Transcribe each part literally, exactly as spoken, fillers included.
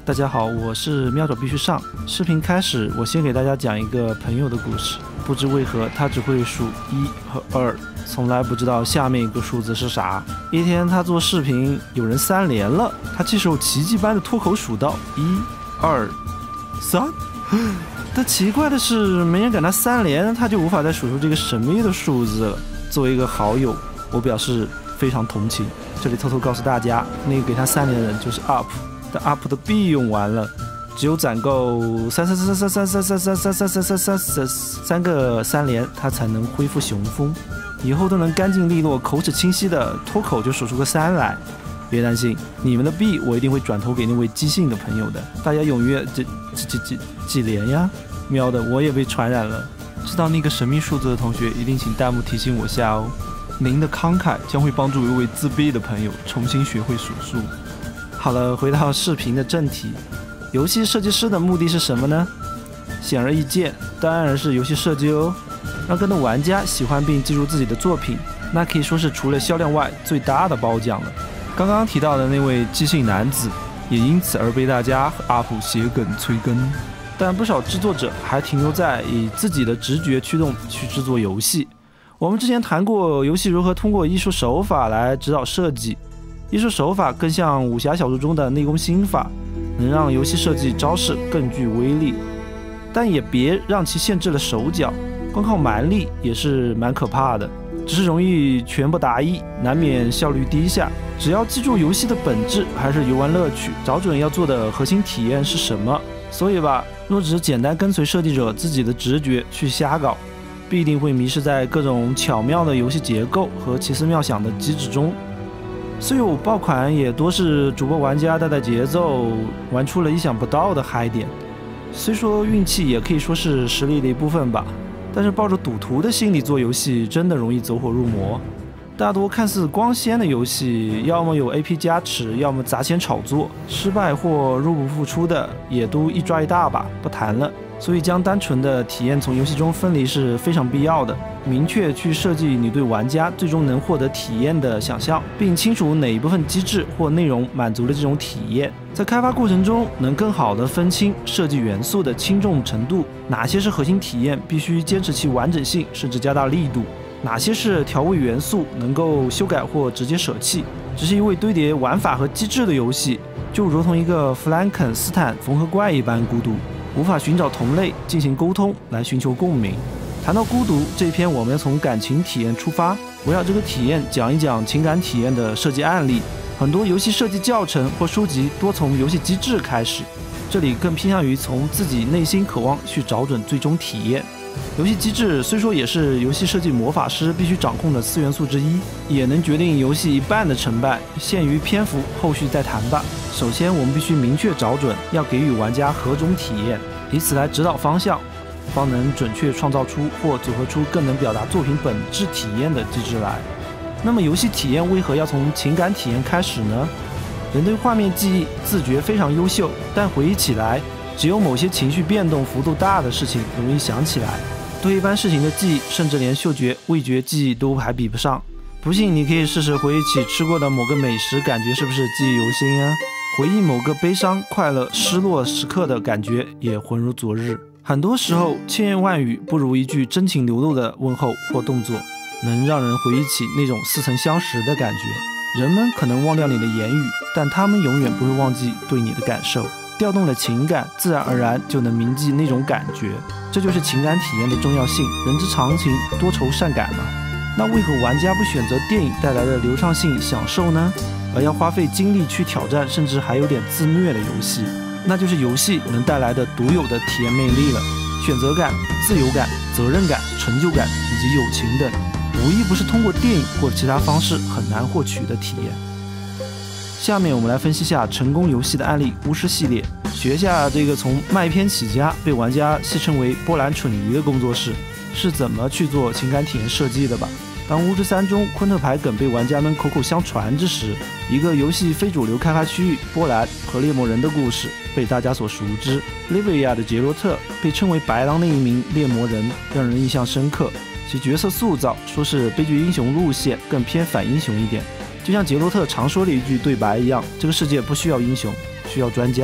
大家好，我是喵爪必须上。视频开始，我先给大家讲一个朋友的故事。不知为何，他只会数一和二，从来不知道下面一个数字是啥。一天，他做视频，有人三连了，他这时候奇迹般的脱口数到一、二、三。但奇怪的是，没人赶他三连，他就无法再数出这个神秘的数字了。作为一个好友，我表示非常同情。这里偷偷告诉大家，那个给他三连的人就是 U P。但 U P 的币用完了，只有攒够三三三三三三三三三三三三三三三个三连，他才能恢复雄风。以后都能干净利落、口齿清晰的脱口就数出个三来。别担心，你们的币我一定会转投给那位寄信的朋友的。大家踊跃几几几几几连呀！喵的，我也被传染了。知道那个神秘数字的同学，一定请弹幕提醒我下哦。您的慷慨将会帮助一位自闭的朋友重新学会数数。好了，回到视频的正题，游戏设计师的目的是什么呢？显而易见，当然是游戏设计哦，让更多玩家喜欢并记住自己的作品，那可以说是除了销量外最大的褒奖了。刚刚提到的那位寄信男子，也因此而被大家和 U P 写梗催更，但不少制作者还停留在以自己的直觉驱动去制作游戏。我们之前谈过游戏如何通过艺术手法来指导设计。艺术手法更像武侠小说中的内功心法，能让游戏设计招式更具威力，但也别让其限制了手脚，光靠蛮力也是蛮可怕的，只是容易拳不达意，难免效率低下。只要记住游戏的本质还是游玩乐趣，找准要做的核心体验是什么。所以吧，若只是简单跟随设计者自己的直觉去瞎搞，必定会迷失在各种巧妙的游戏结构和奇思妙想的机制中。虽有爆款也多是主播玩家带带节奏，玩出了意想不到的嗨点。虽说运气也可以说是实力的一部分吧，但是抱着赌徒的心理做游戏真的容易走火入魔。大多看似光鲜的游戏，要么有 A P 加持，要么砸钱炒作，失败或入不敷出的也都一抓一大把，不谈了。所以将单纯的体验从游戏中分离是非常必要的。明确去设计你对玩家最终能获得体验的想象，并清楚哪一部分机制或内容满足了这种体验。在开发过程中，能更好地分清设计元素的轻重程度，哪些是核心体验，必须坚持其完整性，甚至加大力度；哪些是调味元素，能够修改或直接舍弃。只是一味堆叠玩法和机制的游戏，就如同一个弗兰肯斯坦缝合怪一般孤独，无法寻找同类进行沟通来寻求共鸣。谈到孤独这一篇，我们要从感情体验出发，围绕这个体验讲一讲情感体验的设计案例。很多游戏设计教程或书籍多从游戏机制开始，这里更偏向于从自己内心渴望去找准最终体验。游戏机制虽说也是游戏设计魔法师必须掌控的四元素之一，也能决定游戏一半的成败，限于篇幅，后续再谈吧。首先我们必须明确找准要给予玩家何种体验，以此来指导方向，方能准确创造出或组合出更能表达作品本质体验的机制来。那么游戏体验为何要从情感体验开始呢？人对画面记忆自觉非常优秀，但回忆起来，只有某些情绪变动幅度大的事情容易想起来，对一般事情的记忆，甚至连嗅觉、味觉记忆都还比不上。不信你可以试试回忆起吃过的某个美食，感觉是不是记忆犹新啊？回忆某个悲伤、快乐、失落时刻的感觉也浑如昨日。很多时候，千言万语不如一句真情流露的问候或动作，能让人回忆起那种似曾相识的感觉。人们可能忘掉你的言语，但他们永远不会忘记对你的感受。调动了情感，自然而然就能铭记那种感觉。这就是情感体验的重要性。人之常情，多愁善感嘛。那为何玩家不选择电影带来的流畅性享受呢？而要花费精力去挑战，甚至还有点自虐的游戏？那就是游戏能带来的独有的体验魅力了。选择感、自由感、责任感、成就感以及友情等，无一不是通过电影或其他方式很难获取的体验。下面我们来分析下成功游戏的案例巫师系列，学下这个从卖片起家被玩家戏称为波兰蠢驴的工作室是怎么去做情感体验设计的吧。当巫师三中昆特牌梗被玩家们口口相传之时，一个游戏非主流开发区域波兰和猎魔人的故事被大家所熟知。利维亚的杰罗特被称为白狼的一名猎魔人，让人印象深刻。其角色塑造说是悲剧英雄路线，更偏反英雄一点。就像杰罗特常说的一句对白一样，这个世界不需要英雄，需要专家。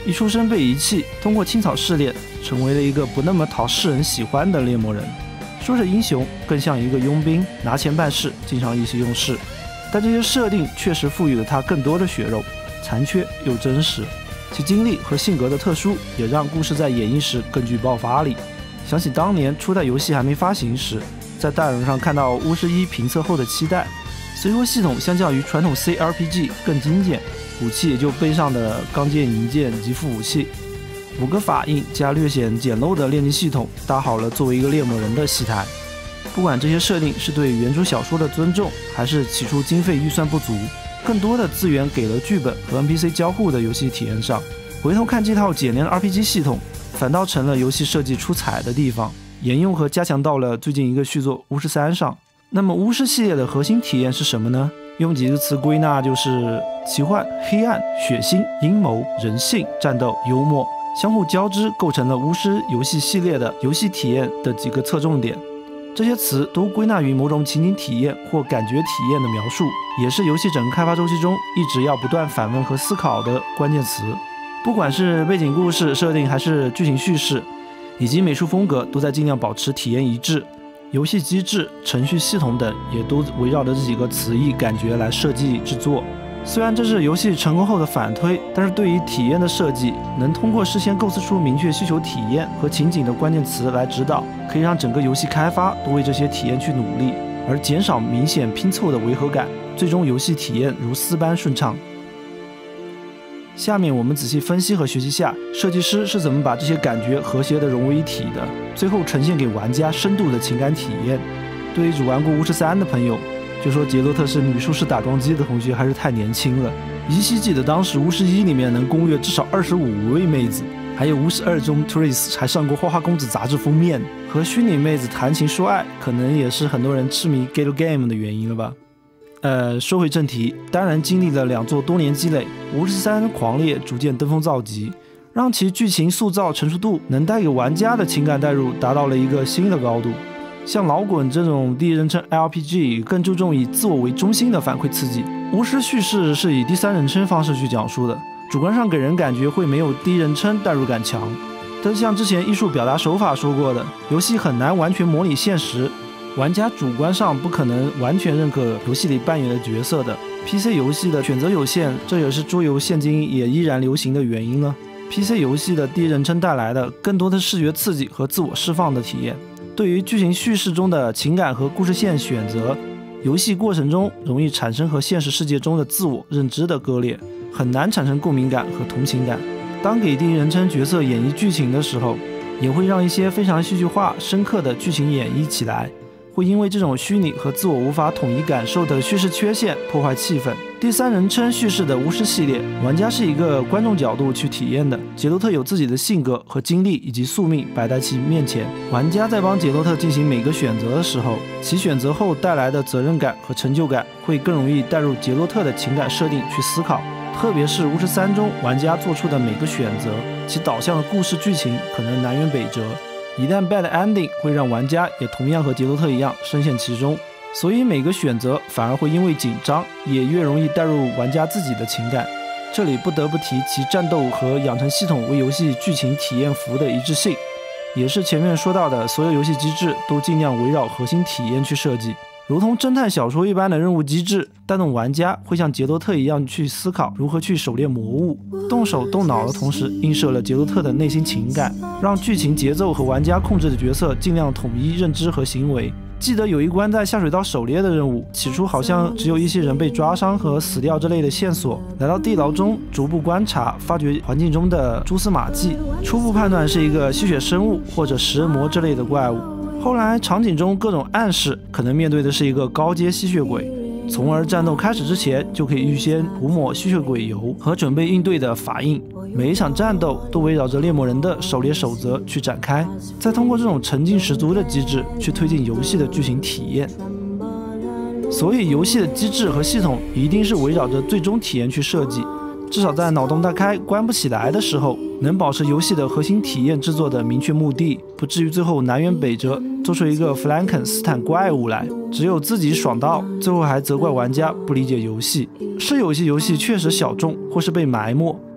一出生被遗弃，通过青草试炼，成为了一个不那么讨世人喜欢的猎魔人。说着英雄，更像一个佣兵，拿钱办事，经常意气用事。但这些设定确实赋予了他更多的血肉，残缺又真实。其经历和性格的特殊，也让故事在演绎时更具爆发力。想起当年初代游戏还没发行时，在大人上看到巫师一评测后的期待，随活系统相较于传统 C R P G 更精简，武器也就背上的钢剑、银剑及副武器。五个法印加略显简陋的炼金系统，搭好了作为一个猎魔人的戏台。不管这些设定是对原著小说的尊重，还是起初经费预算不足，更多的资源给了剧本和 N P C 交互的游戏体验上。回头看这套简练的 R P G 系统，反倒成了游戏设计出彩的地方，沿用和加强到了最近一个续作《巫师三》上。那么巫师系列的核心体验是什么呢？用几个词归纳就是奇幻、黑暗、血腥、阴谋、人性、战斗、幽默，相互交织构成了巫师游戏系列的游戏体验的几个侧重点。这些词都归纳于某种情景体验或感觉体验的描述，也是游戏整个开发周期中一直要不断反问和思考的关键词。不管是背景故事设定，还是剧情叙事，以及美术风格，都在尽量保持体验一致。游戏机制、程序系统等也都围绕着这几个词义感觉来设计制作。虽然这是游戏成功后的反推，但是对于体验的设计，能通过事先构思出明确需求体验和情景的关键词来指导，可以让整个游戏开发都为这些体验去努力，而减少明显拼凑的违和感，最终游戏体验如丝般顺畅。下面我们仔细分析和学习下设计师是怎么把这些感觉和谐地融为一体的，最后呈现给玩家深度的情感体验。对于只玩过巫师三的朋友，就说杰洛特是女术士打桩机的同学还是太年轻了，依稀记得当时巫师一里面能攻略至少二十五位妹子，还有巫师二中 Triss 还上过花花公子杂志封面，和虚拟妹子谈情说爱，可能也是很多人痴迷 Galgame 的原因了吧。呃，说回正题，当然经历了两座多年积累，巫师三狂烈逐渐登峰造极，让其剧情塑造成熟度能带给玩家的情感代入达到了一个新的高度。像老滚这种第一人称 L P G 更注重以自我为中心的反馈刺激，巫师叙事是以第三人称方式去讲述的，主观上给人感觉会没有第一人称代入感强。但像之前艺术表达手法说过的，游戏很难完全模拟现实，玩家主观上不可能完全认可游戏里扮演的角色的。 P C 游戏的选择有限，这也是桌游现今也依然流行的原因了。 P C 游戏的第一人称带来的更多的视觉刺激和自我释放的体验，对于剧情叙事中的情感和故事线选择，游戏过程中容易产生和现实世界中的自我认知的割裂，很难产生共鸣感和同情感。当给第一人称角色演绎剧情的时候，也会让一些非常戏剧化深刻的剧情演绎起来，会因为这种虚拟和自我无法统一感受的叙事缺陷破坏气氛。第三人称叙事的巫师系列，玩家是一个观众角度去体验的，杰洛特有自己的性格和经历以及宿命摆在其面前，玩家在帮杰洛特进行每个选择的时候，其选择后带来的责任感和成就感会更容易带入杰洛特的情感设定去思考。特别是巫师三中玩家做出的每个选择，其导向的故事剧情可能南辕北辙，一旦 bad ending 会让玩家也同样和杰洛特一样深陷其中，所以每个选择反而会因为紧张也越容易带入玩家自己的情感。这里不得不提其战斗和养成系统为游戏剧情体验服务的一致性，也是前面说到的所有游戏机制都尽量围绕核心体验去设计，如同侦探小说一般的任务机制，带动玩家会像杰洛特一样去思考如何去狩猎魔物，动手动脑的同时映射了杰洛特的内心情感，让剧情节奏和玩家控制的角色尽量统一认知和行为。记得有一关在下水道狩猎的任务，起初好像只有一些人被抓伤和死掉这类的线索，来到地牢中逐步观察，发掘环境中的蛛丝马迹，初步判断是一个吸血生物或者食人魔之类的怪物。后来场景中各种暗示可能面对的是一个高阶吸血鬼，从而战斗开始之前就可以预先涂抹吸血鬼油和准备应对的法印。每一场战斗都围绕着猎魔人的狩猎守则去展开，再通过这种沉浸十足的机制去推进游戏的剧情体验。所以游戏的机制和系统一定是围绕着最终体验去设计，至少在脑洞大开关不起来的时候，能保持游戏的核心体验制作的明确目的，不至于最后南辕北辙做出一个弗兰肯斯坦怪物来，只有自己爽到最后还责怪玩家不理解游戏。是有些游戏确实小众或是被埋没，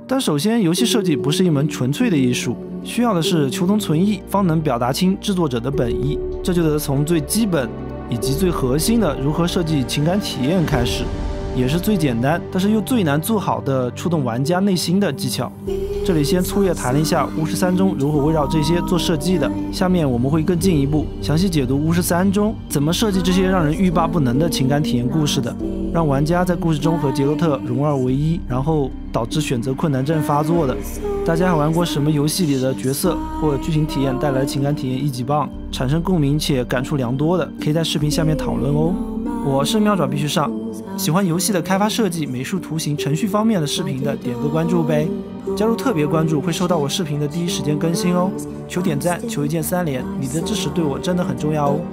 但首先，游戏设计不是一门纯粹的艺术，需要的是求同存异，方能表达清制作者的本意。这就得从最基本以及最核心的如何设计情感体验开始，也是最简单，但是又最难做好的触动玩家内心的技巧。这里先粗略谈了一下巫师三中如何围绕这些做设计的，下面我们会更进一步详细解读巫师三中怎么设计这些让人欲罢不能的情感体验故事的，让玩家在故事中和杰洛特融二为一，然后导致选择困难症发作的。大家还玩过什么游戏里的角色或剧情体验带来的情感体验一级棒，产生共鸣且感触良多的，可以在视频下面讨论哦。我是喵爪必须上，喜欢游戏的开发设计、美术、图形、程序方面的视频的，点个关注呗。加入特别关注会收到我视频的第一时间更新哦。求点赞，求一键三连，你的支持对我真的很重要哦。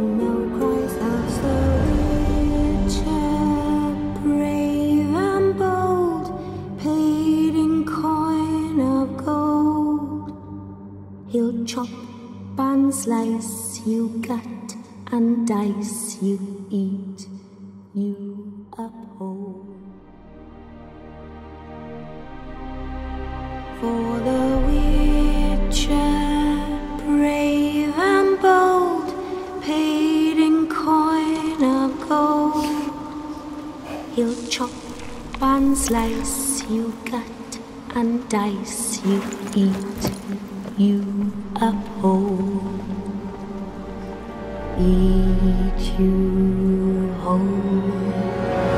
He'll chop and slice, you cut and dice, you eat, you uphold. For the Witcher, brave and bold, paid in coin of gold. He'll chop and slice, you cut and dice, you eat, you uphold. Eat, you hold.